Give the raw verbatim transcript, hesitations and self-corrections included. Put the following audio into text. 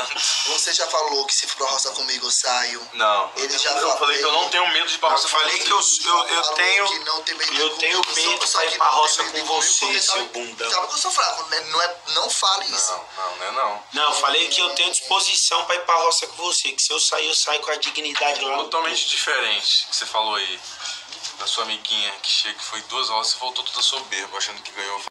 Você já falou que se for pra roça comigo eu saio. Não. Ele já eu falou. falei que eu não tenho medo de ir pra roça. Eu falei que eu, eu, eu Falou tenho... que não tem medo Eu comigo, tenho só- medo só pra que ir pra não tem roça medo com comigo, você, porque seu sabe- bundão. Sabe que eu sou fraco, né? Não, é, não fale isso. Não, não, não é não. Não, eu falei que eu tenho disposição pra ir pra roça com você. Que se eu sair, eu saio com a dignidade lá. Totalmente diferente que você falou aí. Da sua amiguinha que chega, que foi duas horas e voltou toda soberba, achando que ganhou.